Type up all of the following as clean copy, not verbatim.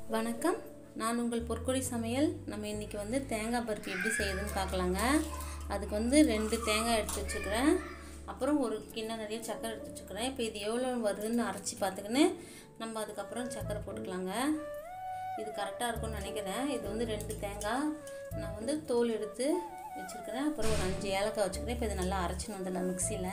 வணக்கம், நான் உங்கள் பொற்கொடி சமையல். நம்ம இன்றைக்கி தேங்காய் பருப்பு எப்படி செய்யுதுன்னு பார்க்கலாங்க. அதுக்கு 2 தேங்காய் எடுத்து வச்சுக்கிறேன். அப்புறம் ஒரு கிண்ணம் நிறைய சக்கரை எடுத்து வச்சுக்கிறேன். இப்போ இது எவ்வளோ வருதுன்னு அரைச்சி பார்த்துக்கின்னு நம்ம அதுக்கப்புறம் சக்கரை போட்டுக்கலாங்க. இது கரெக்டாக இருக்கும்னு நினைக்கிறேன். இது 2 தேங்காய் நான் தோல் எடுத்து வச்சுருக்கிறேன். அப்புறம் ஒரு 5 ஏலக்காய் வச்சுக்கிறேன். இப்போ இது நல்லா அரைச்சின்னு வந்துடலாம் மிக்சியில்.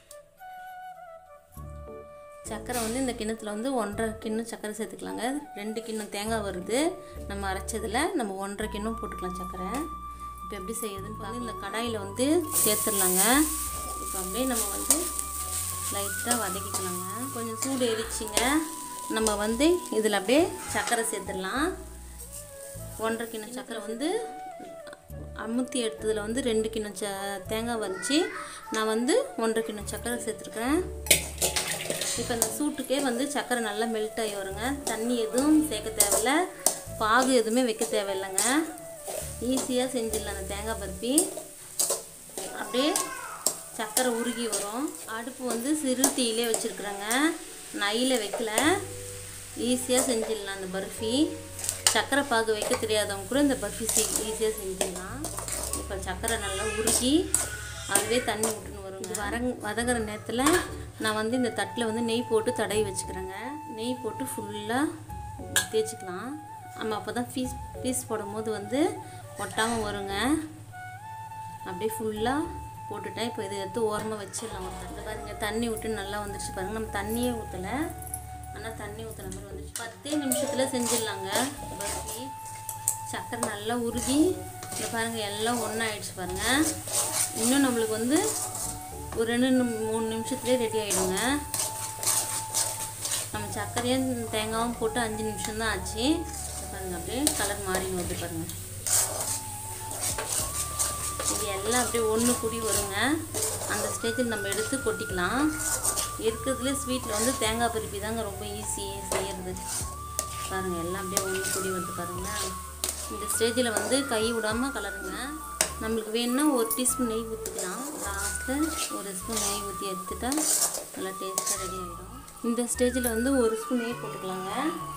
சக்கரை இந்த கிண்ணத்தில் 1.5 கிண்ணம் சக்கரை சேர்த்துக்கலாங்க. 2 கிண்ணம் தேங்காய் வருது. நம்ம அரைச்சதில் நம்ம 1.5 கிண்ணம் போட்டுக்கலாம் சக்கரை. இப்போ எப்படி செய்யுதுன்னு பார்த்து இந்த கடாயில் சேர்த்துடலாங்க. இப்போ அப்படியே நம்ம லைட்டாக வதக்கிக்கலாங்க. கொஞ்சம் சூடு எரிச்சிங்க. நம்ம இதில் அப்படியே சக்கரை சேர்த்துடலாம். 1.5 கிண்ணம் சக்கரை அமுத்தி எடுத்ததில் 2 கிண்ணம் தேங்காய் வந்துச்சு. நான் 1.5 கிண்ணம் சக்கரை சேர்த்துருக்கேன். இப்போ இந்த சூட்டுக்கே சக்கரை நல்லா மெல்ட் ஆகி வருங்க. தண்ணி எதுவும் சேர்க்க தேவையில்லை, பாகு எதுவுமே வைக்க தேவையில்லைங்க. ஈஸியாக செஞ்சிடலாம் அந்த தேங்காய் பருப்பி. அப்படியே சக்கரை உருகி வரும். அடுப்பு சிறு தீயிலே வச்சுருக்குறேங்க, நையில் வைக்கல. ஈஸியாக செஞ்சிடலாம் அந்த பர்ஃபி. சக்கரை பாகு வைக்க தெரியாதவங்க கூட இந்த பர்ஃபி ஈஸியாக செஞ்சிடலாம். இப்போ சக்கரை நல்லா உருகி அதுவே தண்ணி விட்டுன்னு வருங்க. வதங்குற நேரத்தில் நான் இந்த தட்டில் நெய் போட்டு தடவி வச்சுக்கிறேங்க. நெய் போட்டு ஃபுல்லாக தேய்ச்சிக்கலாம். நம்ம அப்போ தான் பீஸ் போடும் போது ஒட்டாமல் வருங்க. அப்படியே ஃபுல்லாக போட்டுட்டேன். இப்போ இதை எடுத்து ஓரமாக வச்சிடலாம். ஒரு தட்டு பாருங்கள், தண்ணி விட்டு நல்லா வந்துடுச்சு பாருங்கள். நம்ம தண்ணியே ஊற்றலை, ஆனால் தண்ணி ஊற்றுற மாதிரி வந்துடுச்சு. 10 நிமிஷத்தில் செஞ்சிடலாங்க பர்ஃபி. சக்கரை நல்லா உருகி இந்த பாருங்கள் எல்லாம் ஒன்றாயிடுச்சு பாருங்கள். இன்னும் நம்மளுக்கு ஒரு 2-3 நிமிஷத்துலேயே ரெடி ஆகிடுங்க. நம்ம சர்க்கரையும் தேங்காயும் போட்டு 5 நிமிஷம்தான் ஆச்சு. பாருங்கள் அப்படியே கலர் மாறி வருது பாருங்கள். இது எல்லாம் அப்படியே ஒன்று கூடி வருங்க. அந்த ஸ்டேஜில் நம்ம எடுத்து கொட்டிக்கலாம். இருக்கிறதுலே ஸ்வீட்டில் தேங்காய் பருப்பி தாங்க ரொம்ப ஈஸி செய்கிறது. பாருங்கள் எல்லாம் அப்படியே ஒன்று கூடி வருது பாருங்கள். இந்த ஸ்டேஜில் கை விடாமல் கலருங்க. நம்மளுக்கு வேணும்னா 1 டீஸ்பூன் நெய் ஊற்றிக்கலாம். லாஸ்ட்டில் 1 ஸ்பூன் நெய் ஊற்றி எடுத்துட்டா நல்லா டேஸ்ட்டாக ரெடி ஆகிடும். இந்த ஸ்டேஜில் 1 ஸ்பூன் நெய் போட்டுக்கலாங்க.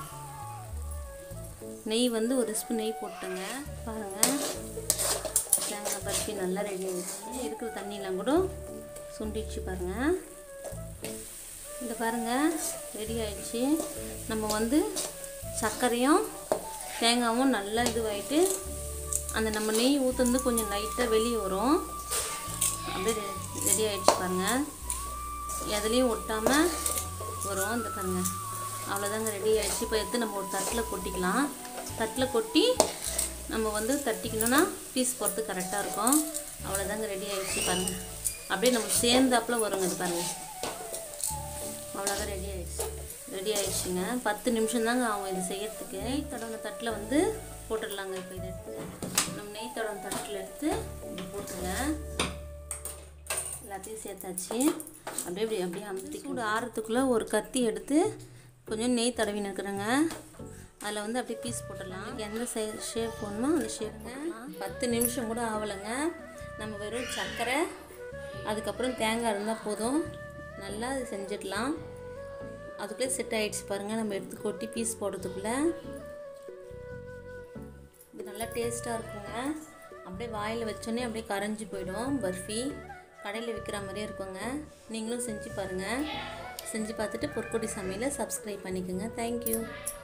நெய் 1 ஸ்பூன் நெய் போட்டுங்க. பாருங்கள் தேங்காய் பருப்பி நல்லா ரெடி ஆகிடுச்சு. இருக்கிற தண்ணியெலாம் கூட சுண்டிச்சு பாருங்கள். இந்த பாருங்கள் ரெடி ஆகிடுச்சு. நம்ம சர்க்கரையும் தேங்காயும் நல்லா இதுவாகிட்டு அந்த நம்ம நெய் ஊற்றுந்து கொஞ்சம் லைட்டாக வெளியே வரும். அப்படியே ரெடி ஆகிடுச்சு பாருங்கள். எதுலேயும் ஒட்டாமல் வரும். இந்த பாருங்கள் அவ்வளோதாங்க ரெடி ஆகிடுச்சு. இப்போ எடுத்து நம்ம ஒரு தட்டில் கொட்டிக்கலாம். தட்டில் கொட்டி நம்ம தட்டிக்கணுன்னா பீஸ் போகிறது கரெக்டாக இருக்கும். அவ்வளோதாங்க ரெடி ஆகிடுச்சு பாருங்கள். அப்படியே நம்ம சேர்ந்தாப்பில் வருங்க. இது பாருங்கள் அவ்வளோதான் ரெடி ஆகிடுச்சுங்க. 10 நிமிஷம் தாங்க ஆகும் இது செய்யறதுக்கு. நெய் தடவை தட்டில் போட்டுடலாங்க. இப்போ இதை எடுத்து நம்ம நெய் தடவை தட்டில் எடுத்து இப்படி போட்டுருங்க. எல்லாத்தையும் சேர்த்தாச்சு. அப்படியே அமுத்தி சூடு ஆறத்துக்குள்ளே ஒரு கத்தி எடுத்து கொஞ்சம் நெய் தடவின்னு இருக்கிறேங்க. அதில் அப்படியே பீஸ் போட்டுடலாம். எந்த ஷேப் போடணுமோ அந்த ஷேப்புங்க. 10 நிமிஷம் கூட ஆகலைங்க. நம்ம வெறும் சர்க்கரை அதுக்கப்புறம் தேங்காய் இருந்தால் போதும். நல்லா அது செஞ்சிடலாம். அதுக்குள்ளே செட் ஆகிடுச்சு பாருங்கள். நம்ம எடுத்து கொட்டி பீஸ் போடுறதுக்குள்ளே இது நல்லா டேஸ்ட்டாக இருக்குங்க. அப்படியே வாயில் வச்சோன்னே அப்படியே கரைஞ்சி போயிடும். பர்ஃபி கடையில் விற்கிற மாதிரியே இருக்குங்க. நீங்களும் செஞ்சு பாருங்கள். செஞ்சு பார்த்துட்டு பொற்கொடி சமையலை சப்ஸ்கிரைப் பண்ணிக்கோங்க. தேங்க்யூ.